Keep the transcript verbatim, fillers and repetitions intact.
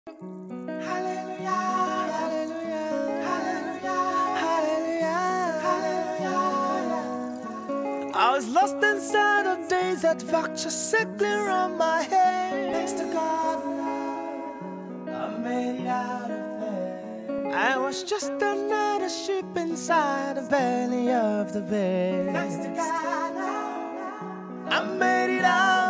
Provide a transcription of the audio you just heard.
Hallelujah, hallelujah, hallelujah, hallelujah, hallelujah. I was lost inside of days that vultures circling around my head. Thanks to God, I made it out of it. I was just another ship inside the belly of the bay. Thanks to God, I made it out.